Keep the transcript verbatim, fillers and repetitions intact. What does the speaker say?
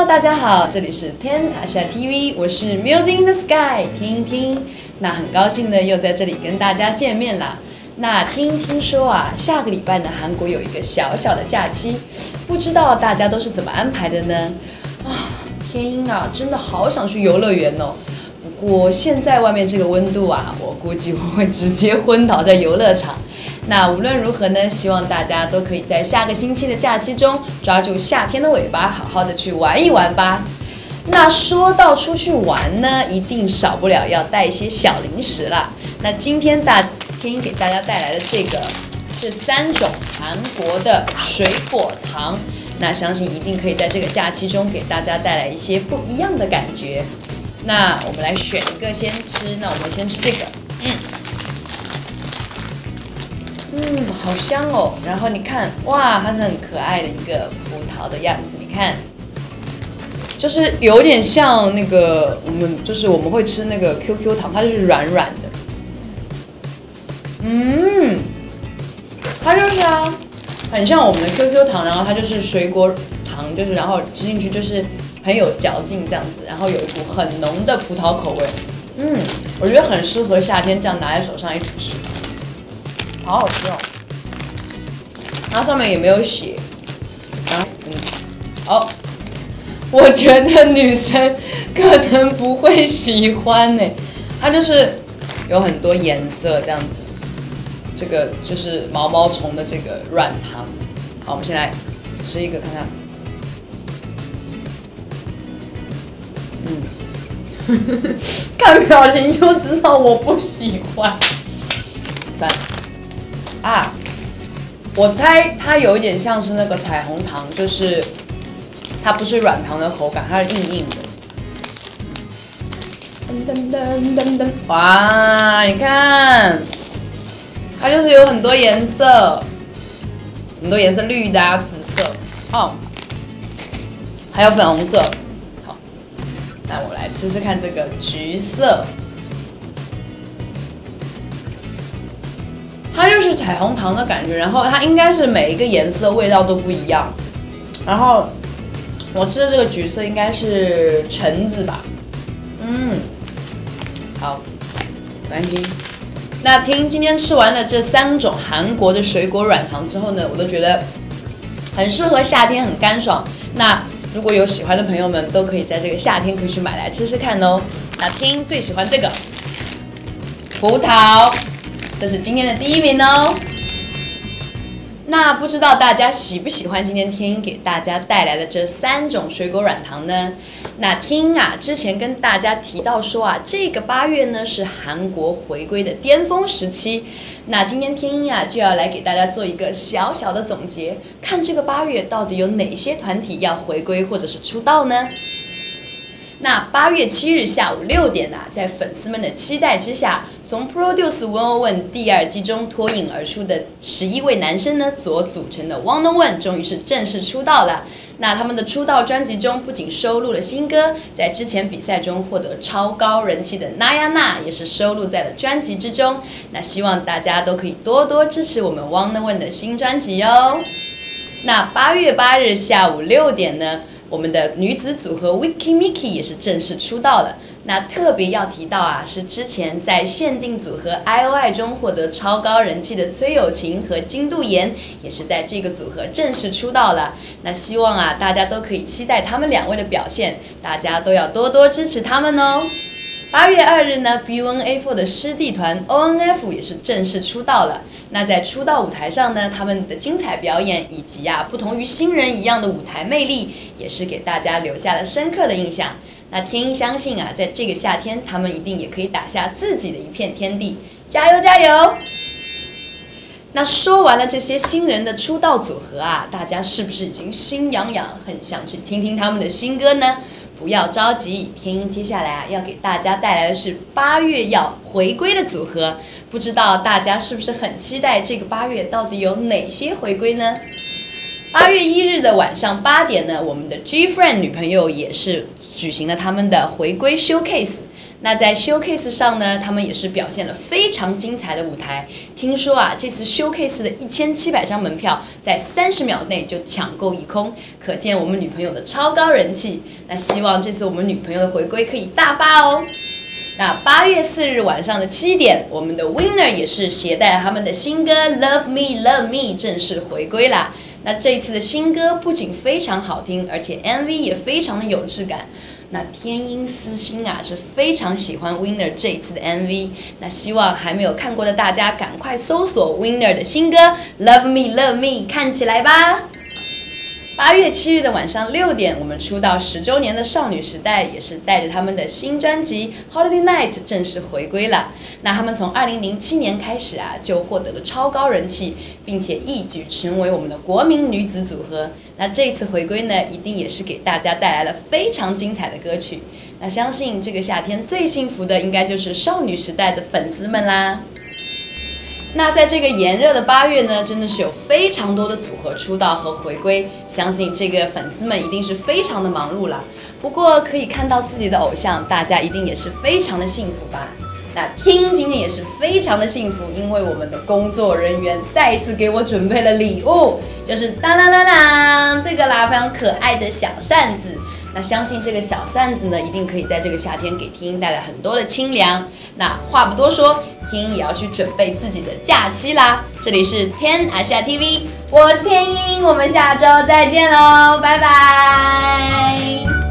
Hello， 大家好，这里是天阿夏 T V， 我是 Music in the Sky， 听一听。那很高兴呢，又在这里跟大家见面啦。那听听说啊，下个礼拜呢，韩国有一个小小的假期，不知道大家都是怎么安排的呢？啊，天阴啊，真的好想去游乐园哦。不过现在外面这个温度啊，我估计我会直接昏倒在游乐场。那无论如何呢，希望大家都可以在下个星期的假期中抓住夏天的尾巴，好好的去玩一玩吧。那说到出去玩呢，一定少不了要带一些小零食啦。那今天大天给大家带来的这个是三种韩国的水果糖，那相信一定可以在这个假期中给大家带来一些不一样的感觉。那我们来选一个先吃，那我们先吃这个，嗯。嗯，好香哦！然后你看，哇，它是很可爱的一个葡萄的样子，你看，就是有点像那个我们就是我们会吃那个 Q Q 糖，它就是软软的。嗯，它就是啊，很像我们的 Q Q 糖，然后它就是水果糖，就是然后吃进去就是很有嚼劲这样子，然后有一股很浓的葡萄口味。嗯，我觉得很适合夏天这样拿在手上一起吃。好好吃哦，然后上面也没有写，然后嗯，哦，我觉得女生可能不会喜欢呢，它就是有很多颜色这样子，这个就是毛毛虫的这个软糖。好，我们先来吃一个看看，嗯，看表情就知道我不喜欢，算了。啊，我猜它有一点像是那个彩虹糖，就是它不是软糖的口感，它是硬硬的。噔噔噔噔噔，哇，你看，它就是有很多颜色，很多颜色，绿的啊，紫色，哦，还有粉红色。好，那我来吃吃看这个橘色。它就是彩虹糖的感觉，然后它应该是每一个颜色味道都不一样。然后我吃的这个橘色应该是橙子吧，嗯，好，没关系。那听今天吃完了这三种韩国的水果软糖之后呢，我都觉得很适合夏天，很干爽。那如果有喜欢的朋友们，都可以在这个夏天可以去买来吃吃看哦。那听最喜欢这个葡萄。这是今天的第一名哦。那不知道大家喜不喜欢今天天音给大家带来的这三种水果软糖呢？那天音啊，之前跟大家提到说啊，这个八月呢是韩国回归的巅峰时期。那今天天音啊就要来给大家做一个小小的总结，看这个八月到底有哪些团体要回归或者是出道呢？那八月七日下午六点啊，在粉丝们的期待之下，从 Produce one oh one 第二季中脱颖而出的十一位男生呢所组成的 one oh one 终于是正式出道了。那他们的出道专辑中不仅收录了新歌，在之前比赛中获得超高人气的 Nayana 也是收录在了专辑之中。那希望大家都可以多多支持我们 one oh one 的新专辑哦。那八月八日下午六点呢，我们的女子组合 Wiki Miki 也是正式出道了。那特别要提到啊，是之前在限定组合 I O I 中获得超高人气的崔友琴和金度妍，也是在这个组合正式出道了。那希望啊，大家都可以期待他们两位的表现，大家都要多多支持他们哦。八月二日呢 ，B one A four 的师弟团 O N F 也是正式出道了。那在出道舞台上呢，他们的精彩表演以及啊不同于新人一样的舞台魅力，也是给大家留下了深刻的印象。那天音相信啊，在这个夏天，他们一定也可以打下自己的一片天地，加油加油！那说完了这些新人的出道组合啊，大家是不是已经心痒痒，很想去听听他们的新歌呢？不要着急，天音接下来啊要给大家带来的是八月要回归的组合，不知道大家是不是很期待这个八月到底有哪些回归呢？八月一日的晚上八点呢，我们的 G Friend 女朋友也是举行了他们的回归 showcase。 那在 showcase 上呢，他们也是表现了非常精彩的舞台。听说啊，这次 showcase 的一千七百张门票在三十秒内就抢购一空，可见我们女朋友的超高人气。那希望这次我们女朋友的回归可以大发哦。那八月四日晚上的七点，我们的 Winner 也是携带他们的新歌《Love Me Love Me》正式回归啦。那这一次的新歌不仅非常好听，而且 M V 也非常的有质感。那天音私心啊是非常喜欢 Winner 这一次的 M V， 那希望还没有看过的大家赶快搜索 Winner 的新歌《Love Me Love Me》看起来吧。八月七日的晚上六点，我们出道十周年的少女时代也是带着他们的新专辑《Holiday Night》正式回归了。那他们从二零零七年开始啊，就获得了超高人气，并且一举成为我们的国民女子组合。那这一次回归呢，一定也是给大家带来了非常精彩的歌曲。那相信这个夏天最幸福的应该就是少女时代的粉丝们啦。那在这个炎热的八月呢，真的是有非常多的组合出道和回归，相信这个粉丝们一定是非常的忙碌啦。不过可以看到自己的偶像，大家一定也是非常的幸福吧。那听今天也是非常的幸福，因为我们的工作人员再一次给我准备了礼物，就是当当当当这个啦，非常可爱的小扇子。那相信这个小扇子呢，一定可以在这个夏天给听带来很多的清凉。那话不多说，听也要去准备自己的假期啦。这里是天阿夏 T V， 我是天音，我们下周再见喽，拜拜。